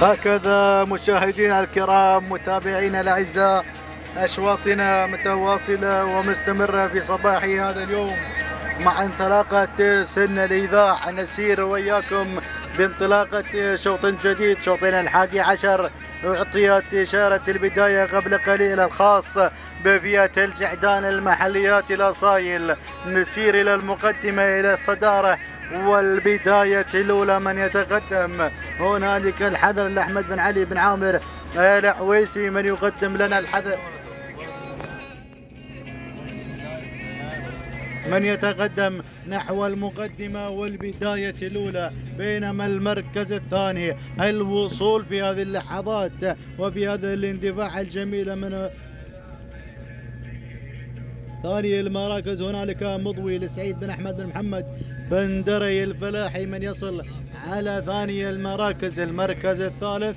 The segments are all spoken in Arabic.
هكذا مشاهدينا الكرام متابعينا الأعزاء، أشواطنا متواصلة ومستمرة في صباح هذا اليوم مع انطلاقة سن الإذاعة. نسير وإياكم بانطلاقة شوط جديد، شوطنا 11. أعطيت إشارة البداية قبل قليل الخاص بفئة الجعدان المحليات الأصايل. نسير إلى المقدمة إلى الصدارة والبداية الأولى. من يتقدم هنالك الحذر لأحمد بن علي بن عامر العويسي، من يقدم لنا الحذر، من يتقدم نحو المقدمة والبداية الأولى. بينما المركز الثاني الوصول في هذه اللحظات وفي هذا الاندفاع الجميل من ثاني المراكز. هنالك مضوي لسعيد بن أحمد بن محمد بن دري الفلاحي من يصل على ثاني المراكز. المركز الثالث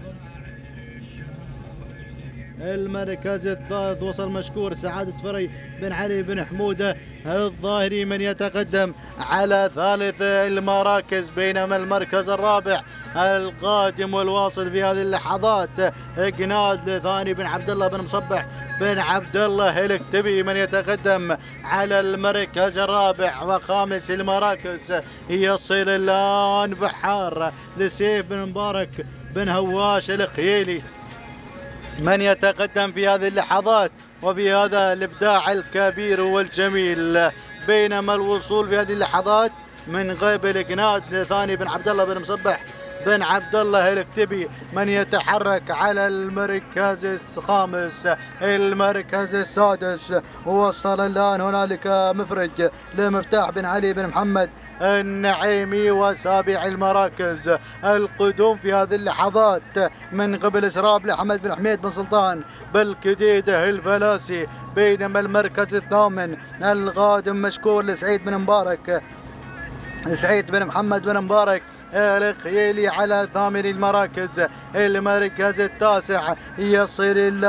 وصل مشكور سعادة فري بن علي بن حمودة الظاهري من يتقدم على ثالث المراكز. بينما المركز الرابع القادم والواصل في هذه اللحظات إقناد لثاني بن عبد الله بن مصبح بن عبد الله الكتبي من يتقدم على المركز الرابع. وخامس المراكز يصل الآن بحار لسيف بن مبارك بن هواش الخييلي من يتقدم في هذه اللحظات وفي هذا الإبداع الكبير والجميل. بينما الوصول في هذه اللحظات من قبل إقناد لثاني بن عبد الله بن مصبح بن عبد الله الكتبي من يتحرك على المركز الخامس. المركز السادس وصل الآن هنالك مفرج لمفتاح بن علي بن محمد النعيمي. وسابع المراكز القدوم في هذه اللحظات من قبل إسراب لأحمد بن حميد بن سلطان بالكديدة الفلاسي. بينما المركز الثامن القادم مشكور لسعيد بن مبارك، سعيد بن محمد بن مبارك الخييلي على ثامن المراكز. المركز التاسع يصل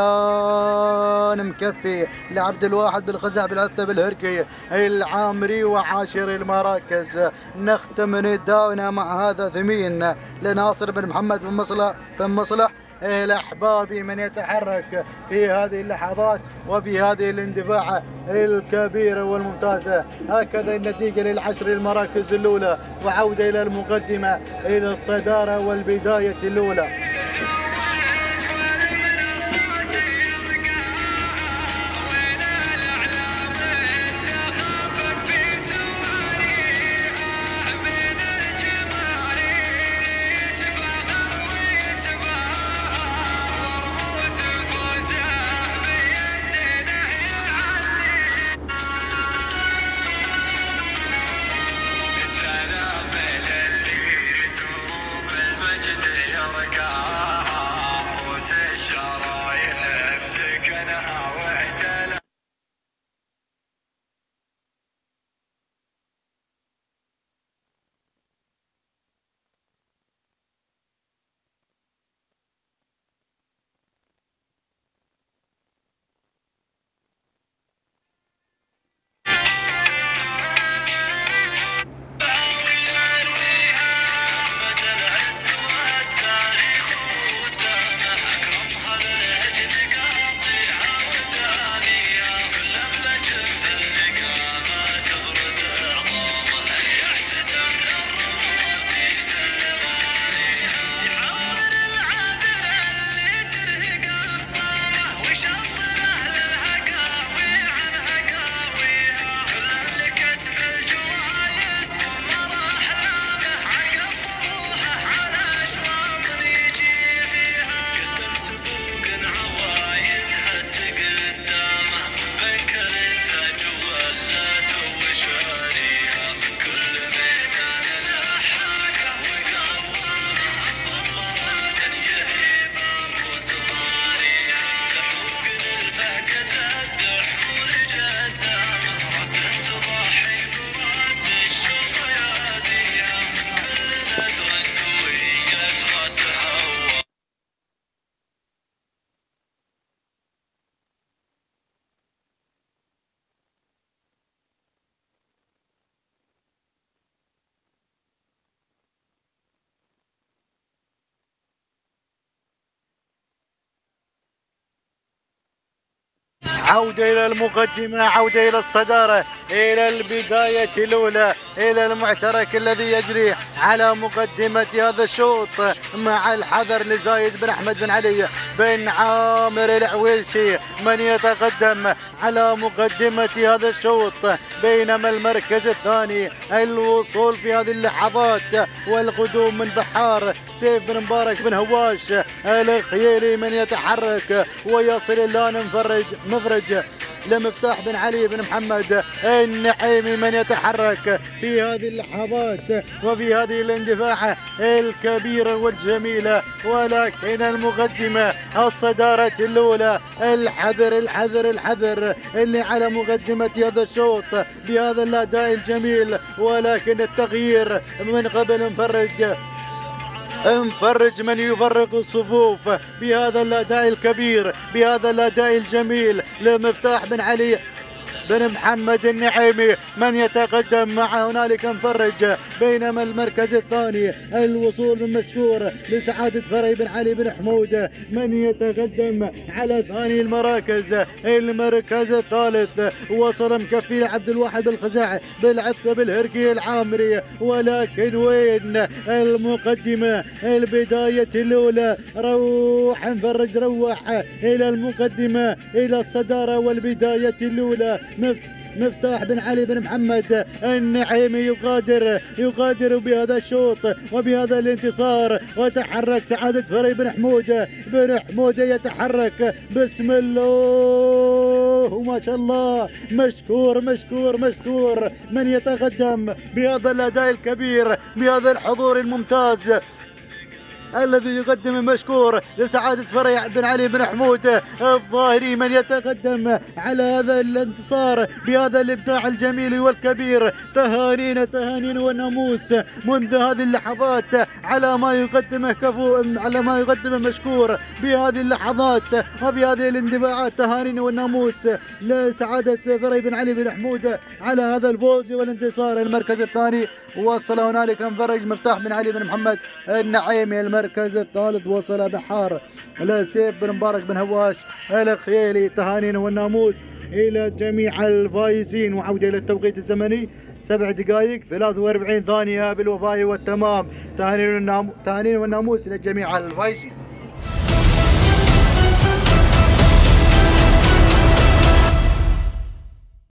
الآن مكفي لعبد الواحد بالخزع بالعثة بالهرقي العامري. وعاشر المراكز نختم نداؤنا مع هذا ثمين لناصر بن محمد بن مصلح الأحبابي من يتحرك في هذه اللحظات وفي هذه الاندفاع الكبيرة والممتازة. هكذا النتيجة للعشر المراكز الأولى، وعودة إلى المقدمة إلى الصدارة والبداية الأولى. يرقى عودة إلى المقدمة، عودة إلى الصدارة، إلى البداية الأولى، إلى المعترك الذي يجري على مقدمة هذا الشوط مع الحذر لزايد بن أحمد بن علي بن عامر العويسي من يتقدم على مقدمة هذا الشوط، بينما المركز الثاني الوصول في هذه اللحظات والقدوم من بحار سيف بن مبارك بن هواش الخيالي من يتحرك ويصل الآن مفرج لمفتاح بن علي بن محمد النعيمي من يتحرك في هذه اللحظات وفي هذه الاندفاع الكبيرة والجميلة، ولكن المقدمة الصدارة الأولى الحذر الحذر الحذر اللي على مقدمة هذا الشوط بهذا الأداء الجميل، ولكن التغيير من قبل مفرج من يفرق الصفوف بهذا الأداء الكبير بهذا الأداء الجميل لمفتاح بن علي بن محمد النعيمي من يتقدم مع هنالك مفرج، بينما المركز الثاني الوصول من مشكور لسعادة فري بن علي بن حمود من يتقدم على ثاني المركز الثالث وصل مكفي عبد الواحد الخزاعي بالعثة بالهرقي العامري، ولكن وين المقدمة البداية الأولى؟ روح مفرج روح إلى المقدمة إلى الصدارة والبداية الأولى. مفتاح بن علي بن محمد النعيمي يغادر بهذا الشوط وبهذا الانتصار، وتحرك سعادة فري بن حمود يتحرك بسم الله ما شاء الله، مشكور مشكور مشكور من يتقدم بهذا الأداء الكبير بهذا الحضور الممتاز الذي يقدم مشكور لسعادة فري بن علي بن حمود الظاهري من يتقدم على هذا الانتصار بهذا الإبداع الجميل والكبير. تهانينا والناموس منذ هذه اللحظات على ما يقدمه على ما يقدمه مشكور بهذه اللحظات وبهذه الاندفاعات. تهانينا والناموس لسعادة فري بن علي بن حمود على هذا الفوز والانتصار. المركز الثاني وصل هنالك مفرج مفتاح بن علي بن محمد النعيمي. المركز الثالث وصل بحار لسيف بن مبارك بن هواش الخيالي. تهانينا والناموس إلى جميع الفائزين، وعودة إلى التوقيت الزمني 7 دقائق 43 ثانية بالوفاء والتمام. تهانينا والناموس إلى جميع الفائزين.